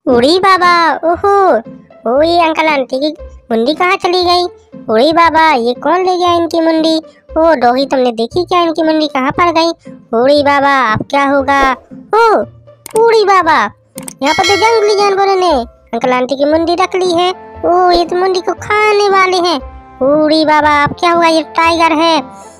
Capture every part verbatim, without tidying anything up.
उड़ी बाबा, ओहो, ओ ये अंकल आंटी की मुंडी कहाँ चली गई? उड़ी बाबा, ये कौन ले गया इनकी मुंडी? ओ डोगी, तुमने देखी क्या इनकी मुंडी कहाँ पड़ गई? उड़ी बाबा, अब क्या होगा? ओ उड़ी बाबा, यहाँ पर तो जंगली जानवरों ने अंकल आंटी की मुंडी रख ली है। ओ ये तो मुंडी को खाने वाले हैं। उड़ी बाबा, अब क्या होगा? ये टाइगर है,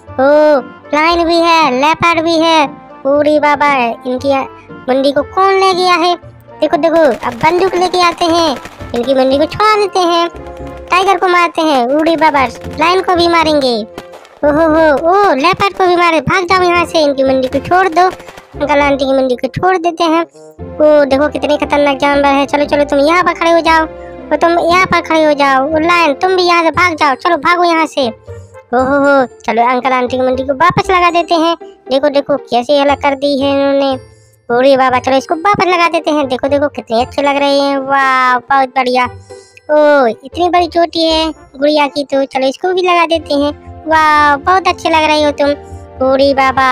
ओ लायन भी है, लेपर्ड भी है। उड़ी बाबा, इनकी मुंडी को कौन ले गया है? देखो देखो, अब बंदूक लेके आते हैं, इनकी मुंडी को छुड़ा देते हैं, टाइगर को मारते हैं। उड़ी बाबा लायन को भी मारेंगे। ओहो हो, ओ लेपर्ड को भी मारे। भाग जाओ यहाँ से, इनकी मुंडी को छोड़ दो। अंकल आंटी की मुंडी को छोड़ देते हैं। ओ देखो कितने खतरनाक जानवर है। चलो चलो, तुम यहाँ पर खड़े हो जाओ, और तुम यहाँ पर खड़े हो जाओ। ओ लायन, तुम भी यहाँ से भाग जाओ। चलो भागो यहाँ से। ओहो हो, चलो अंकल आंटी की मुंडी को वापस लगा देते हैं। देखो देखो कैसे अलग कर दी है इन्होंने। उड़ी बाबा, चलो इसको वापस लगा देते हैं। देखो देखो कितने अच्छे लग रहे हैं। वाह, बहुत बढ़िया। ओ इतनी बड़ी चोटी है गुड़िया की, तो चलो इसको भी लगा देते हैं। वाह, बहुत अच्छे लग रही हो तुम उड़ी बाबा।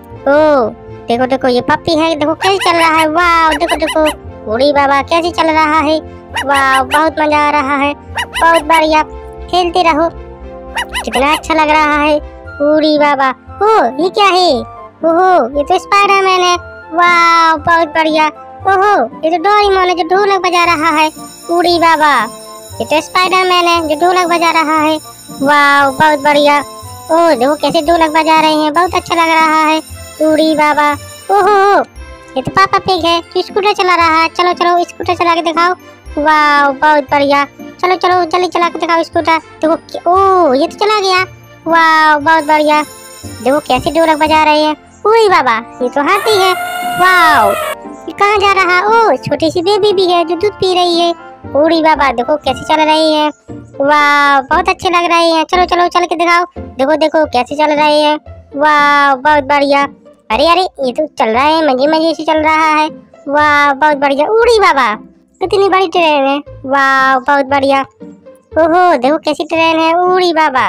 ओ देखो देखो, ये पप्पी है, देखो कैसे चल रहा है। वाह देखो देखो उड़ी बाबा कैसे चल रहा है। वाह, बहुत मजा आ रहा है, बहुत बढ़िया। खेलते रहो, कितना अच्छा लग रहा है उड़ी बाबा। ओ ये क्या है? ओहो, ये तो स्पाइडरमैन है। वाह, बहुत बढ़िया। ओहो, ये तो डोरेमोन है जो ढोलक बजा रहा है। उड़ी बाबा, ये तो स्पाइडरमैन है जो ढोलक बजा रहा है। वाह, बहुत बढ़िया। ओह देखो कैसे ढोलक बजा रहे हैं, बहुत अच्छा लग रहा है उड़ी बाबा। ओहो, ये तो पापा पिग है जो स्कूटर चला रहा है। चलो चलो, स्कूटर चला के दिखाओ। वाह, बहुत बढ़िया। चलो चलो, जल्दी चला के दिखाओ स्कूटर। देखो, ओह ये तो चला गया। वाह, बहुत बढ़िया। देखो कैसे ढोलक बजा रहे हैं उड़ी बाबा। ये तो हाथी है। वाह, ये कहाँ जा रहा? ओ छोटी सी बेबी भी है जो दूध पी रही है। उड़ी बाबा देखो कैसे चल रही है। वाह, बहुत अच्छे लग रहे हैं। चलो चलो, चल के दिखाओ। देखो देखो कैसे चल रहे हैं। वाह, बहुत बढ़िया। अरे अरे, ये तो चल रहा है, मजे मजे से चल रहा है। वाह, बहुत बढ़िया। उड़ी बाबा, कितनी बड़ी ट्रेन है। वाह, बहुत बढ़िया। ओहो देखो कैसी ट्रेन है उड़ी बाबा।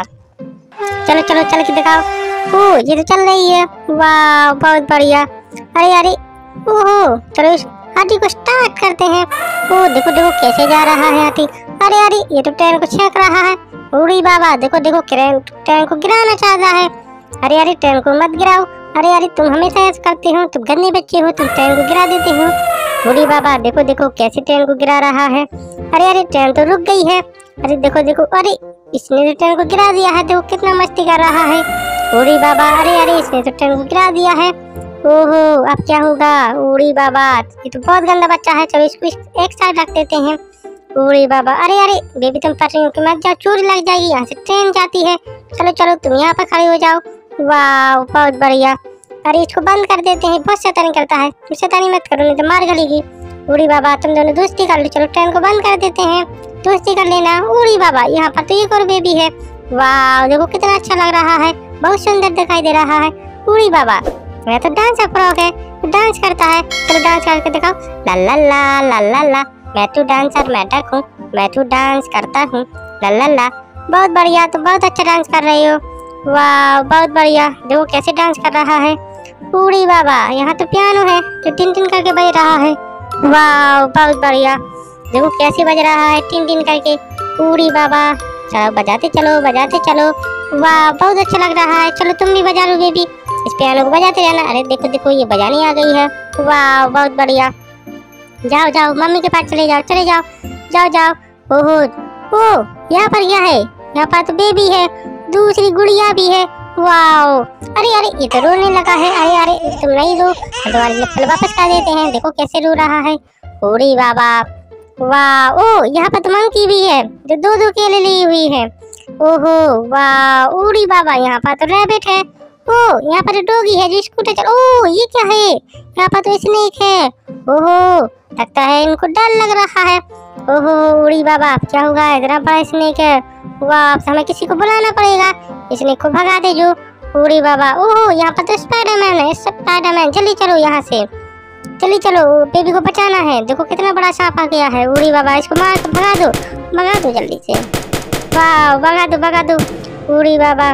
चलो चलो, चल के दिखाओ। ओ ये तो चल रही है। वाह, बहुत बढ़िया। अरे अरे, ओहो, चलो इस हाथी को स्टार्ट करते हैं। ओ देखो देखो कैसे जा रहा है हाथी। अरे अरे, ये तो ट्रेन को छेक रहा है उड़ी बाबा। देखो देखो, ट्रेन ट्रेन को गिराना चाहता है। अरे अरे, ट्रेन को मत गिराओ। अरे अरे, तुम हमेशा ऐसा करते हो, तुम गंदे बच्चे हो, तुम ट्रेन को गिरा देते हो। उड़ी बाबा देखो देखो कैसे ट्रेन को गिरा रहा है। अरे अरे, ट्रेन तो रुक गई है। अरे देखो देखो, अरे इसने तो ट्रेन को गिरा दिया है। देखो कितना मस्ती कर रहा है उड़ी बाबा। अरे अरे, इसने तो ट्रेन को गिरा दिया है। ओहो, अब क्या होगा उड़ी बाबा? ये तो बहुत गंदा बच्चा है। चलो इसको एक साइड रख देते हैं उड़ी बाबा। अरे अरे बेबी, तुम पटरियों के मत जाओ, चोरी लग जाएगी, यहाँ से ट्रेन जाती है। चलो चलो, तुम यहाँ पर खड़े हो जाओ। वाह, बहुत बढ़िया। अरे इसको बंद कर देते हैं, बहुत शैतानी करता है। तुम शैतानी मत करो, नहीं तो मार गलेगी। उड़ी बाबा, तुम दोनों दोस्ती कर लो। चलो ट्रेन को बंद कर देते हैं, दोस्ती कर लेना उड़ी बाबा। यहाँ पर तो एक और बेबी है। वाह, देखो कितना अच्छा लग रहा है, बहुत सुंदर दिखाई दे रहा है उड़ी बाबा। मैं तो डांसर फ्रॉक है, तो डांस करता है। चलो डांस करके दिखाओ। ला ला ला ला ला ला, मैं तो डांसर मैडक हूँ, मैं तो डांस करता हूँ। ला ला ला, बहुत बढ़िया। तो बहुत अच्छा डांस कर रही हो। वाह, बहुत बढ़िया। देखो कैसे डांस कर रहा है उड़ी बाबा। यहाँ तो पियानो है जो टिन टिन करके बज रहा है। वाह, बहुत बढ़िया। देखो कैसे बज रहा है टिन टिन करके उड़ी बाबा। चलो बजाते चलो, बजाते चलो। वाह, बहुत अच्छा लग रहा है। चलो तुम भी बजा लो बेबी, इस पियानो को बजाते रहना। अरे देखो देखो, ये बजाने आ गई है। वाह, बहुत बढ़िया। जाओ जाओ, मम्मी के पास चले जाओ, चले जाओ, जाओ जाओ। ओहो, ओ यहाँ पर क्या है? यहाँ पर तो बेबी है, दूसरी गुड़िया भी है। वाह, अरे अरे, ये तो रोने लगा है। अरे अरे, तुम नहीं रो, तुम्हारी चप्पल वापस कर देते हैं। देखो कैसे रो रहा है उड़ी बाबा। वाह, ओ यहाँ पर तो मंकी भी है जो दो दो केले ली हुई है। ओहो, वाह उड़ी बाबा, यहाँ पर तो रैबिट है। ओ यहाँ पर डॉगी है जो स्कूटर चल। ओ ये क्या है? यहाँ पर तो स्नेक है। ओहो, लगता है इनको डर लग रहा है। ओहो उड़ी बाबा, क्या होगा? इतना बड़ा स्नेक है। वाह, अब हमें किसी को बुलाना पड़ेगा, स्नेक को भगा दे जो उड़ी बाबा। ओहो, यहाँ पर तो स्पाइडरमैन है। स्पाइडरमैन, जल्दी चलो यहाँ से, जल्दी चलो, बेबी को बचाना है। देखो कितना बड़ा सांप आ गया है उड़ी बाबा। इसको मार के भगा दो, भगा दो जल्दी से। वाह, भगा दो भगा दो उड़ी बाबा,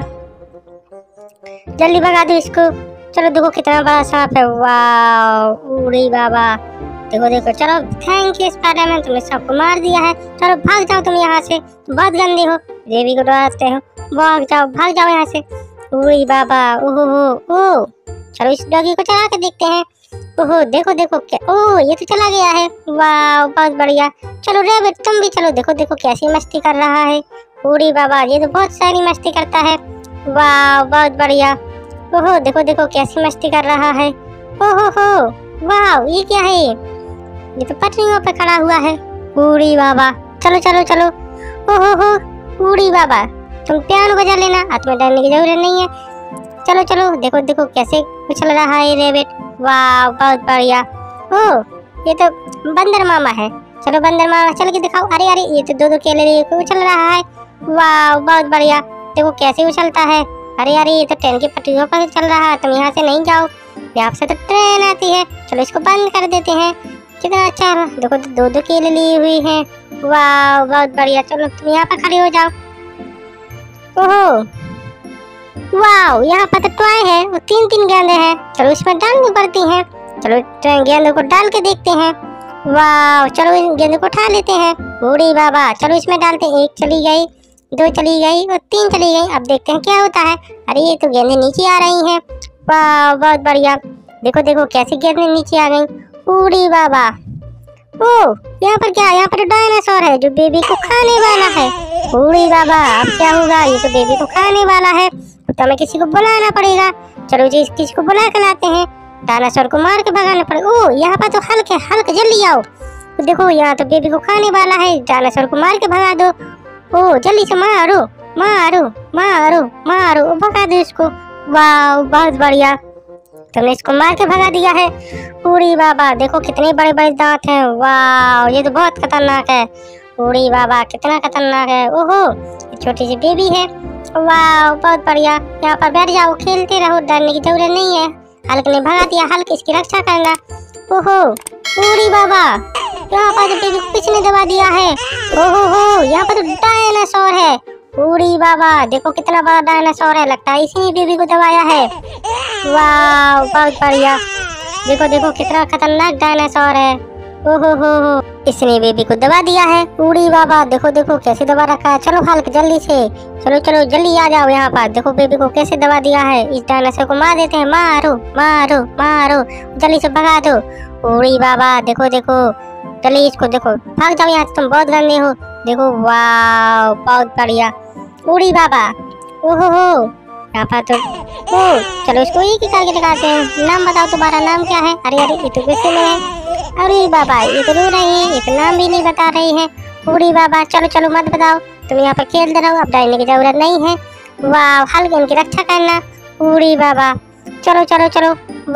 जल्दी भगा दो इसको। चलो देखो कितना बड़ा सांप है। वाह उड़ी बाबा, देखो देखो, चलो थैंक यू स्पाइडरमैन, तुमने सबको मार दिया है। चलो भाग जाओ तुम यहाँ से, बहुत गंदे हो, बेबी को डराते हो। भाग जाओ भाग जाओ यहाँ से। ओए बाबा, ओहो हो ओ, चलो इस डॉगी को चला के देखते हैं। ओहो देखो देखो क्या, ओह ये तो चला गया है। वाह बहुत बढ़िया। चलो रैबिट तुम भी चलो, देखो देखो कैसी मस्ती कर रहा है। ओरे बाबा, ये तो बहुत सारी मस्ती करता है। वाह बहुत बढ़िया। ओहो देखो देखो कैसी मस्ती कर रहा है। ओहो हो वाह, ये क्या है? ये तो पटरियों पे खड़ा हुआ है। ओरे बाबा, चलो चलो चलो। ओहो हो ओरे बाबा, तुम पियानो बजा लेना, हाथ में डालने की जरूरत नहीं है। चलो चलो, देखो देखो कैसे उछल रहा है रैबिट। वाह बहुत बढ़िया। ओह ये तो बंदर मामा है। चलो बंदर मामा चल के दिखाओ। अरे अरे, ये तो दो दो केले लेके उछल रहा है। वाह बहुत बढ़िया, देखो कैसे उछलता है। अरे अरे, ये तो ट्रेन की पटरियों पर चल रहा है, तुम यहाँ से नहीं जाओ, यहाँ से तो ट्रेन आती है। चलो इसको बंद कर देते हैं। कितना अच्छा है, देखो दो दो केले ली हुई है। वाह बहुत बढ़िया। चलो तुम यहाँ पर खड़े हो जाओ। ओहो वाह, यहाँ पर तो टॉय है, वो तीन तीन गेंदे हैं। चलो इसमें डालनी पड़ती हैं। चलो गेंदों को डाल के देखते हैं। वाह, चलो इन गेंदों को उठा लेते हैं। ओरे बाबा, चलो इसमें डालते हैं। एक चली गई, दो चली गई और तीन चली गई। अब देखते हैं क्या होता है। अरे ये तो गेंदें नीचे आ रही हैं। वाह बहुत बढ़िया, देखो देखो कैसी गेंदें नीचे आ गई। ओरे बाबा, ओ यहाँ पर क्या, यहाँ पर डायनासोर है जो बेबी को खाने वाला है। ओरे बाबा, अब क्या होगा? ये तो बेबी को खाने वाला है, तो हमें किसी को बुलाना पड़ेगा। चलो जी किसी को बुला कर लाते हैं, डायनासोर को मार के भगाना पड़ेगा। ओ यहाँ पर तो हल्क है, हल्क जल्दी आओ। देखो यहाँ तो बेबी को खाने वाला है, डायनासोर को मार के भगा दो। ओ जल्दी से मारो मारो मारो मारो, भगा दो इसको। वाह बहुत बढ़िया, तुमने इसको मार के भगा दिया है। ओरे बाबा, देखो कितने बड़े बड़े दांत हैं। वाह ये तो बहुत खतरनाक है। ओरे बाबा कितना खतरनाक है। ओहो छोटी सी बेबी है। वाह बहुत बढ़िया, यहाँ पर बैठ जाओ, खेलते रहो, डरने की जरूरत नहीं है। हल्क ने भगा दिया, हल्क इसकी रक्षा करना। ओहो ओरे बाबा, यहाँ पर तो बेबी को किसने दबा दिया है? ओहो हो, यहाँ पर तो डायनासोर है। ओरे बाबा, देखो कितना बड़ा डायनासोर है, लगता है इसी ने बेबी को दबाया है। वाह बहुत बढ़िया, देखो देखो कितना खतरनाक डायनासोर है। ओहो हो हो, इसने बेबी को दबा दिया है। ओरे बाबा, देखो देखो कैसे दबा रखा है। चलो हल्क जल्दी से, चलो चलो जल्दी आ जाओ यहाँ पर। देखो बेबी को कैसे दबा दिया है। इस डायनासोर को मार देते हैं। मारो मारो मारो, जल्दी से भगा दो। ओरे बाबा, देखो देखो जल्दी इसको, देखो भाग जाओ यहाँ से, तुम बहुत गंदे हो। देखो वाह बहुत बढ़िया। ओरे बाबा, ओहो हो, यहाँ पर तो ओ चलो इसको एक ही करके दिखाते हैं। नाम बताओ, तुम्हारा नाम क्या है? अरे अरे, ये तो गुस्से में है। अरे बाबा, ये तो रो रही है, ये तो नाम भी नहीं बता रही है। ओरे बाबा, चलो चलो मत बताओ, तुम यहाँ पर खेलते रहो, अब डरने की जरूरत नहीं है। वाह हल्क इनकी रक्षा करना। ओरे बाबा, चलो चलो चलो,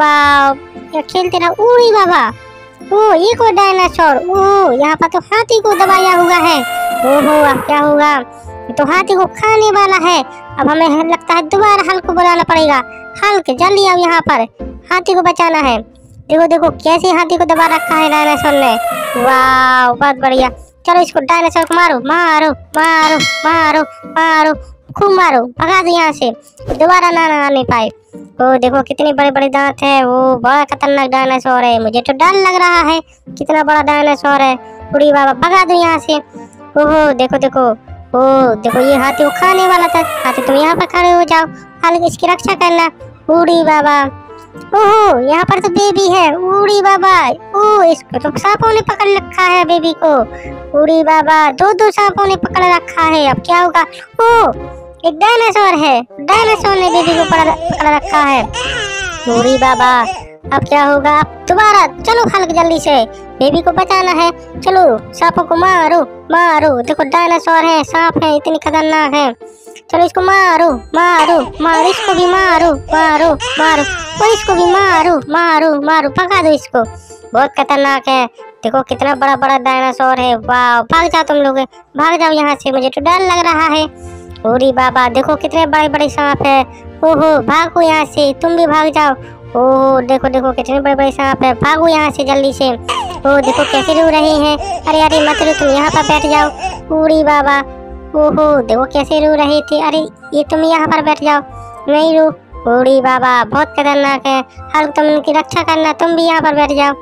वाह खेलते रहो। ओरे बाबा, ओ ये कोई डायनासोर, ओ यहाँ पर तो हाथी को दबाया हुआ है। ओहो अब क्या होगा? ये तो हाथी को खाने वाला है। अब हमें लगता है दोबारा हल्क को बुलाना पड़ेगा। हल्क जल्दी आओ यहाँ पर, हाथी को बचाना है। देखो देखो कैसे हाथी को दबा रखा है डायनासोर ने। वाह बहुत बढ़िया, चलो इसको डायनासोर को मारो मारो मारो मारो मारो, खूब मारो, भगा दो यहाँ से, दोबारा ना ना आने पाए। ओ देखो कितने बड़े बड़े दांत है, वो बड़ा खतरनाक डायनासोर है। मुझे तो डर लग रहा है, कितना बड़ा डायनासोर है। पूरी बाबा भगा दो यहाँ से। ओहो देखो देखो, ओ देखो ये हाथी को खाने वाला था। हाथी तुम यहाँ पर खड़े हो जाओ, हल्क इसकी रक्षा करना। पूरी बाबा, ओहो यहाँ पर तो बेबी है। उड़ी बाबा, ओ इसको तो सांपों ने पकड़ रखा है बेबी को। उड़ी बाबा, दो दो सांपों ने पकड़ रखा है, अब क्या होगा? ओ एक डायनासोर है, डायनासोर ने बेबी को पकड़ रखा है। उड़ी बाबा, अब क्या होगा? दोबारा चलो हल्क जल्दी से, बेबी को बचाना है। चलो सांपों को मारो मारो, देखो डायनासोर है, सांप है, इतनी खतरनाक है। चलो इसको मारो मारो मारो, इसको भी मारो मारो मारो, और इसको भी मारो मारो मारो, भगा दो इसको, बहुत खतरनाक है। देखो कितना बड़ा बड़ा डायनासोर है। वाह भाग जाओ तुम लोग, भाग जाओ यहाँ से, मुझे तो डर लग रहा है। ओरी बाबा, देखो कितने बड़े बड़े सांप है। ओहो भागो यहाँ से, तुम भी भाग जाओ। ओहो देखो देखो कितने बड़े बड़े सांप है, भागो यहाँ से जल्दी से। ओ देखो कैसे रो रहे हैं। अरे अरे मत रो, तुम यहाँ पर बैठ जाओ। ओरी बाबा, ओहो देखो कैसे रो रहे थे। अरे ये तुम यहाँ पर बैठ जाओ, नहीं रो। ओरी बाबा बहुत खतरनाक है। हल्क तुम उनकी रक्षा करना, तुम भी यहाँ पर बैठ जाओ।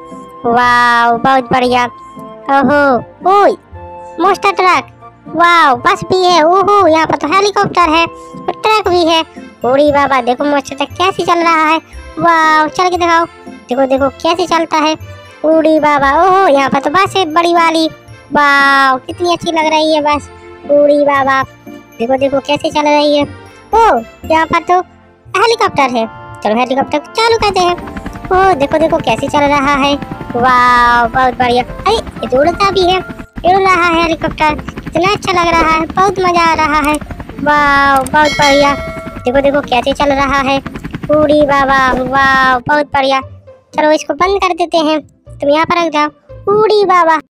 वाह बहुत बढ़िया। ओहो ओए मोस्टर ट्रक, वाह बस भी है। ओहो यहाँ पर तो हेलीकॉप्टर है और ट्रक भी है। ओरी बाबा देखो मोस्टर ट्रक कैसे चल रहा है, वाह चल के दिखाओ। देखो देखो कैसे चलता है। ओरी बाबा ओहो यहाँ पर तो बस है बड़ी वाली, वाह कितनी अच्छी लग रही है बस। ओरी बाबा देखो देखो कैसे चल रही है। ओ यहाँ पर तो हेलीकॉप्टर है, चलो हेलीकॉप्टर को चालू करते हैं। ओ देखो देखो कैसे चल रहा है, वाह बहुत बढ़िया। अरे ये तो उड़ता भी है, उड़ रहा है हेलीकॉप्टर, कितना अच्छा लग रहा है, बहुत मजा आ रहा है, वाह बहुत बढ़िया। देखो देखो कैसे चल रहा है। उड़ी बाबा वाह बहुत बढ़िया। चलो इसको बंद कर देते हैं, तुम यहाँ पर रख जाओ। उड़ी बाबा।